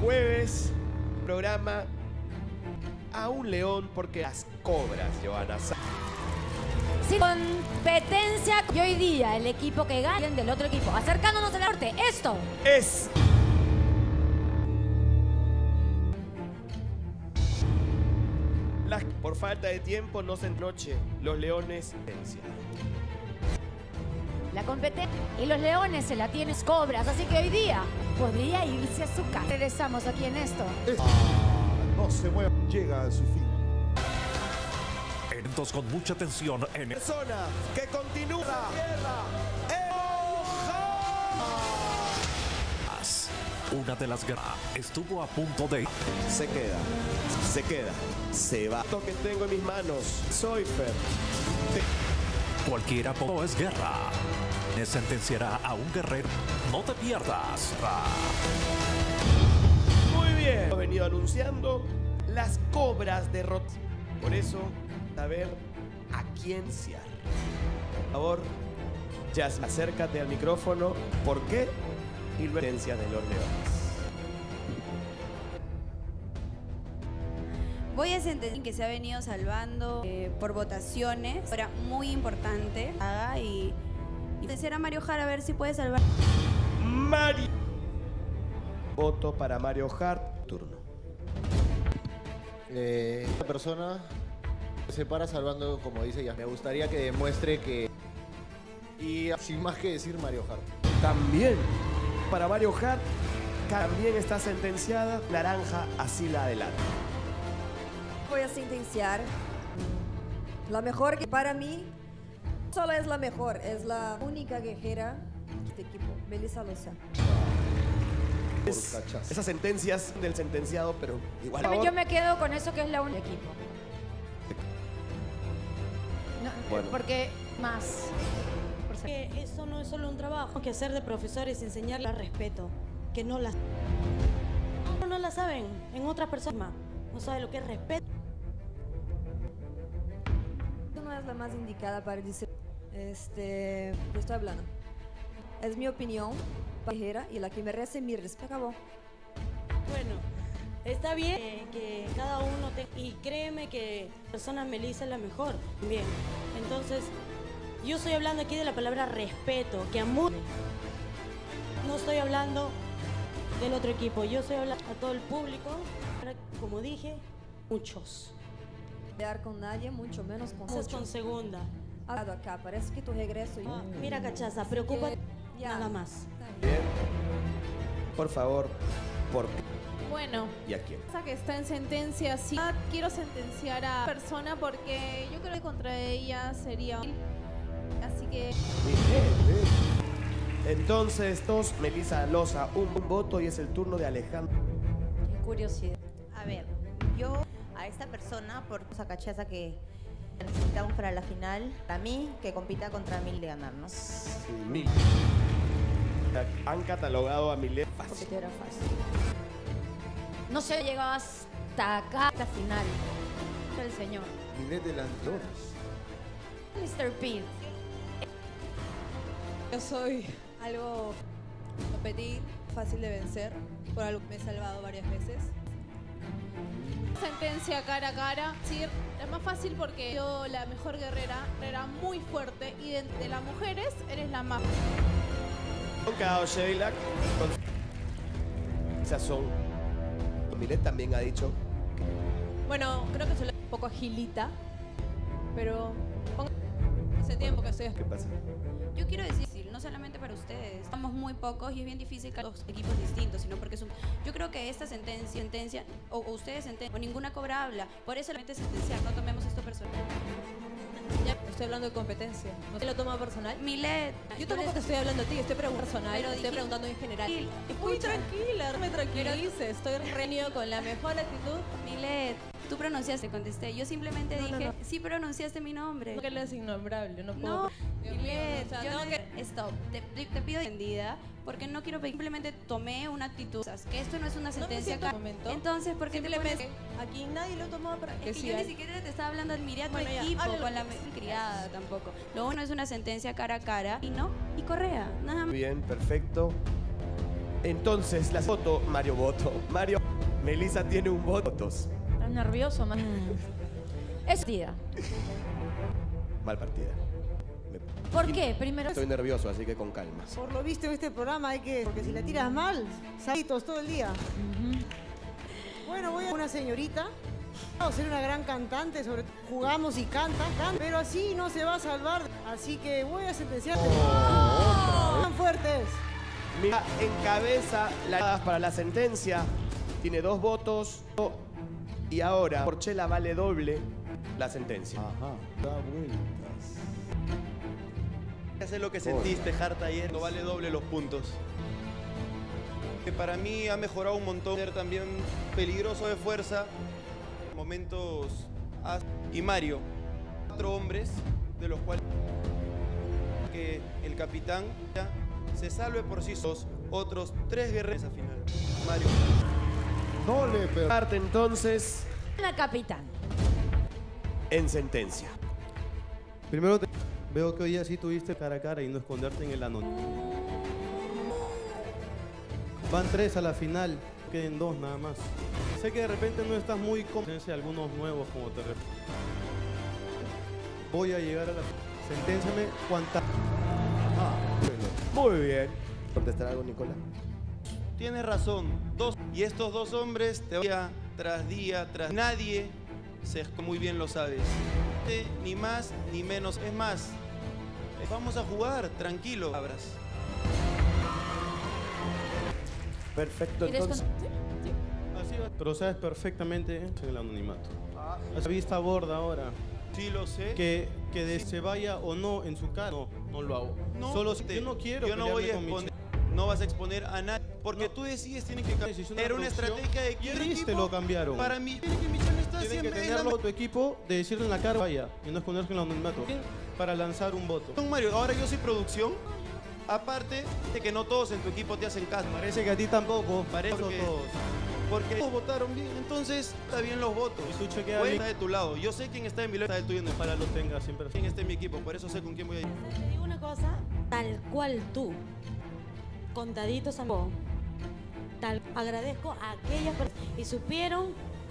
jueves, programa a un león porque las cobras, Johanna. Sin competencia y hoy día el equipo que gana del otro equipo. Acercándonos al norte, esto Es por falta de tiempo no se noche los leones. la competencia y los leones se la tienen cobras, así que hoy día podría irse a su casa. Regresamos aquí en esto. No se mueve, llega a su fin. Eventos con mucha tensión en Persona que continúa. una de las guerras estuvo a punto de Se queda, se va. Lo que tengo en mis manos, soy Fer. cualquiera no es guerra. Sentenciará a un guerrero. No te pierdas. Muy bien. Hemos venido anunciando las cobras de Rot. Por eso, saber a quién sear. Por favor, Jazz, acércate al micrófono. ¿Por qué? Y luego de los leones. Voy a sentenciar que se ha venido salvando por votaciones. Era muy importante. Y sentenciar a Mario Jara a ver si puede salvar. Mario. Voto para Mario Hart. Turno. Esta persona se para salvando, como dice ya. Me gustaría que demuestre que... Y sin más que decir, Mario Hart. También para Mario Hart. También está sentenciada. Naranja, así la adelante. Voy a sentenciar la mejor que para mí solo es la mejor, es la única guerrera de este equipo, Melissa Loza. Esas sentencias del sentenciado, pero igual. Yo me quedo con eso que es la única equipo. No, Bueno. porque más. Que eso no es solo un trabajo que hacer de profesores, enseñarles respeto, que no la saben en otras personas, no saben lo que es respeto. No es la más indicada para decir, yo estoy hablando. Es mi opinión, guerrera, y la que merece mi respeto. Acabó. Bueno, está bien que cada uno y créeme que la persona Melissa es la mejor. Bien, entonces yo estoy hablando aquí de la palabra respeto, que amor. No estoy hablando del otro equipo, yo estoy hablando a todo el público, como dije, muchos. Pelear con nadie, mucho menos con Estás muchos. con segunda. Hablado acá, parece que tu regreso. Mira, cachaza, preocúpate nada más. Bien. Por favor, ¿por qué Bueno, y a quién? esa que está en sentencia, sí. Quiero sentenciar a persona porque yo creo que contra ella sería... Así que... Entonces, Melissa Loza, un voto y es el turno de Alejandro. Qué curiosidad. A ver, yo a esta persona, por esa cachaza que necesitamos para la final, para mí, que compita contra Mil de ganar, ¿no? Sí, Mil. Han catalogado a Milet Porque fácil. te era fácil. No se llegó hasta acá, hasta final. El señor. Milet de las Loras. Mr. Pete. Yo soy algo competir, fácil de vencer, por algo que me he salvado varias veces. Sentencia cara a cara. Sí, la más fácil porque yo la mejor guerrera muy fuerte y de las mujeres eres la más... Con cada Sheila. Esas son. Milet también ha dicho. Bueno, creo que soy un poco agilita, pero hace tiempo que estoy... ¿Qué pasa? Yo quiero decir, no solamente para ustedes, estamos muy pocos y es bien difícil que los equipos distintos, sino porque son... Yo creo que esta sentencia o ustedes sentencian, o ninguna cobra habla, por eso la mente sentenciar, no tomemos esto personal. Ya, estoy hablando de competencia, no te lo toma personal. Milet, Yo tampoco te estoy hablando a ti, estoy preguntando personal, Pero estoy dije- preguntando en general. Muy Muy tranquila, no me tranquilices, estoy reunido con la mejor actitud. Milet, tú pronunciaste, contesté. Yo simplemente dije, sí pronunciaste mi nombre. No que eres innombrable, no puedo... No, Dios mío, Milet, o sea, yo tengo no- que... Stop, te pido entendida porque no quiero simplemente tomé una actitud, o sea, que esto no es una No me sentencia siento acá. momento. Entonces, ¿por qué te Simplemente, pones? aquí nadie lo tomó para... Es que yo ni siquiera te estaba hablando, admiré a tu Bueno, ya, equipo, háblalo. con la criada tampoco. Lo uno es una sentencia cara a cara y no, y Correa, nada más. Bien, perfecto. Entonces, la voto, Mario voto. Mario, Melissa tiene un voto. ¿Estás nervioso, man? Es partida. Mal partida. ¿Por qué? Primero... Estoy nervioso, así que con calma. Por lo visto en este programa hay que... Porque si la tiras mal, salitos todo el día. Bueno, voy a una señorita. Vamos a ser una gran cantante, sobre todo jugamos y canta, pero así no se va a salvar. Así que voy a sentenciarte. ¡Tan fuertes! Mira, encabeza las para la sentencia. Tiene 2 votos. Y ahora, Porchela vale doble la sentencia. Ajá, da vueltas. Hacer lo que sentiste, Harta, ayer, no vale doble los puntos. Que para mí ha mejorado un montón, ser también peligroso de fuerza, momentos. Y Mario, 4 hombres, de los cuales que el capitán se salve por sí solos, otros 3 guerreros a final. Mario. No le Parte entonces. La capitán. En sentencia. Primero veo que hoy día sí tuviste cara a cara y no esconderte en el anónimo. Van 3 a la final, queden 2 nada más. Sé que de repente no estás muy cómodo, algunos nuevos como te refieres. Voy a llegar a la... Senténciame cuánta... Muy bien. ¿Contestar algo, Nicolás? Tienes razón, y estos 2 hombres te día tras día, tras nadie, muy bien lo sabes. Ni más ni menos, es más, vamos a jugar, tranquilo. Perfecto, entonces. Así va. Pero sabes perfectamente en el anonimato. La vista gorda ahora. Sí, lo sé. Que se vaya o no en su cara, no lo hago. No, solo yo no quiero. Yo no voy a exponer. No vas a exponer a nadie. Porque tú decides, tienen que cambiar. Era una estrategia de que te lo cambiaron. Para mí, tiene que Michelle está tienen siempre que tenerlo tu equipo, de decirle en la cara, vaya, y no esconderse en el anonimato. Para lanzar un voto. Mario, ahora yo soy producción. Aparte de que no todos en tu equipo te hacen caso. Parece que a ti tampoco. Parece que todos. Porque todos votaron bien, entonces está bien los votos. Y tú chequea bien. bien. Está de tu lado. Yo sé quién está en mi lado, está del tuyo. No. Para lo tenga siempre. Quién está en mi equipo, por eso sé con quién voy a ir. Te digo una cosa, tal cual tú, contaditos a mí, tal, agradezco a aquellas personas y supieron,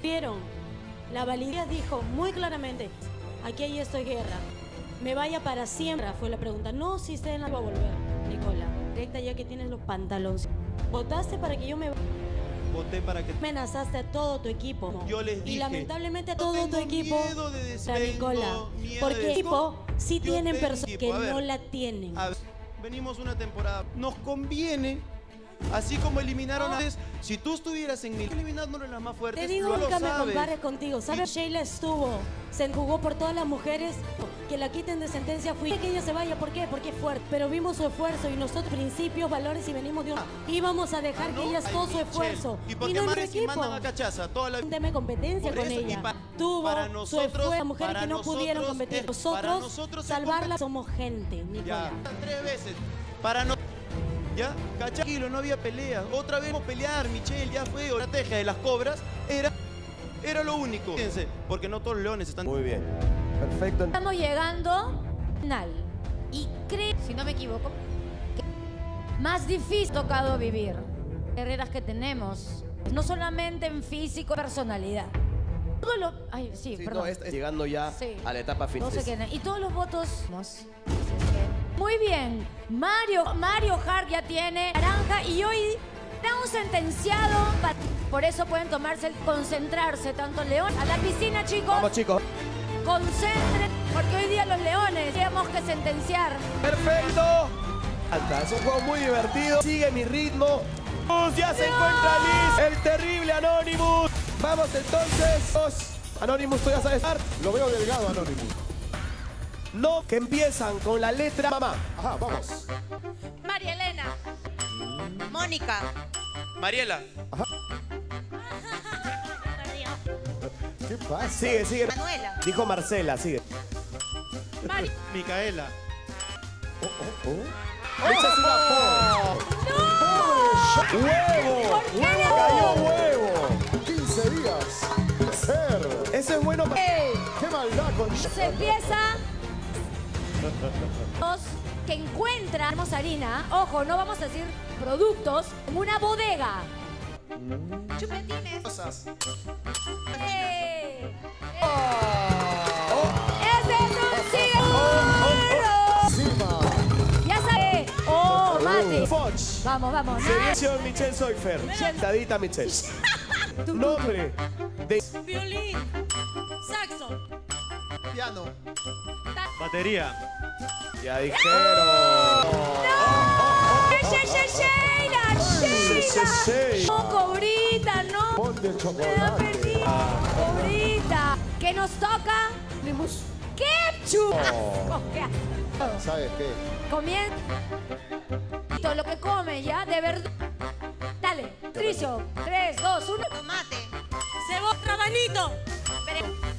la validez dijo muy claramente, aquí hay esto de guerra, me vaya para siempre, fue la pregunta. No, si usted no va a volver, Nicola, directa ya que tienes los pantalones. ¿Votaste para que yo me... Voté para que... Amenazaste a todo tu equipo. Yo les dije... Y lamentablemente a todo tu equipo... Miedo de despecho, Nicola, miedo porque de... el equipo sí tienen personas que ver, no la tienen. A ver, venimos una temporada. Nos conviene, así como eliminaron antes, si tú estuvieras en mi... Eliminándonos las más fuertes, Te digo, no nunca lo me sabes. compares contigo. ¿Sabes? Sheila estuvo, se jugó por todas las mujeres. Que la quiten de sentencia fui que ella se vaya. ¿Por qué? Porque es fuerte. Pero vimos su esfuerzo y nosotros principios, valores y venimos de un... Íbamos a dejar que ella todo su esfuerzo. ¿Y por qué no más nuestro si equipo. mandan a cachaza? Toda la... Deme competencia Por con eso, ella. para Tuvo nosotros, su esfuerzo. Las mujeres que no nosotros, pudieron competir. para nosotros salvarla somos gente, Nicola. Ya, 3 veces. Para no... ¿Ya? Tranquilo, no había pelea. Otra vez pelear, Michelle, ya fue. La estrategia de las cobras era lo único. Fíjense, porque no todos los leones están... Muy bien. Perfecto. Estamos llegando al final. Y creo, si no me equivoco, que más difícil tocado vivir. Guerreras que tenemos. No solamente en físico, personalidad. Todo lo... Ay, sí, Sí, perdón. no, llegando ya Sí. a la etapa final. No sé qué. Y todos los votos... Muy bien. Mario Hart ya tiene naranja y hoy está un sentenciado. Por eso pueden concentrarse tanto León. A la piscina, chicos. Vamos, chicos. Concentren, porque hoy día los leones tenemos que sentenciar. Perfecto. Es un juego muy divertido. Sigue mi ritmo. Ya se encuentra Liz, el terrible Anonymous. Vamos entonces. Anonymous, tú ya sabes. Lo veo delgado, Anonymous. No, que empiezan con la letra mamá. Ajá, vamos. María Elena. Mónica. Mariela. ¿Qué pasa? Sigue. Manuela. Dijo Marcela, sigue. Micaela. Echas una ¡No! ¡Huevo! ¿Por qué le ¡Cayó huevo! 15 días. Ser. Eso es bueno para... ¡Qué maldad con... Se empieza. 2, que encuentra, tenemos harina, ojo, no vamos a decir productos, en una bodega. Chupetines. Cosas. ¡Ese es un siglo! Ya sabes. ¡Oh, Mati! Foch. Vamos, vamos. Selección Michelle Soifer. Tadita Michelle. Nombre de... Violín. Saxo. Piano. Batería. Ya dijeron. ¡Sheila! No, cobrita, no. Pon de Me da chocolate. perdido. Cobrita. ¿Qué nos toca? ¡Ketchup! ¿Sabes qué? Comienza. Todo lo que come ya, de verdad. Dale, Tricio. 3, 2, 1. Tomate. Cebolla, rabanito.